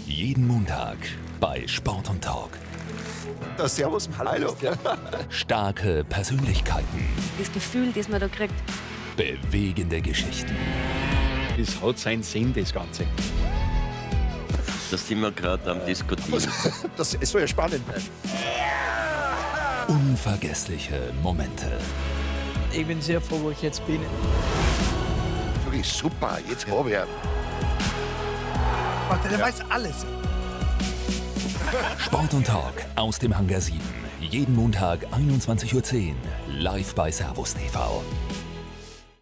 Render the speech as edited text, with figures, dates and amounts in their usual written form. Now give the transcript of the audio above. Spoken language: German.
Jeden Montag bei Sport und Talk. Servus, hallo. Starke Persönlichkeiten, Das Gefühl, das man da kriegt. bewegende Geschichten. Es hat seinen Sinn, das Ganze. Da sind wir gerade am Diskutieren. Das soll ja spannend bleiben. Unvergessliche Momente. Ich bin sehr froh, wo ich jetzt bin. Wirklich super, jetzt habe ich ihn. Warte, der weiß alles. Sport und Talk aus dem Hangar 7. Jeden Montag 21:10 Uhr live bei Servus TV.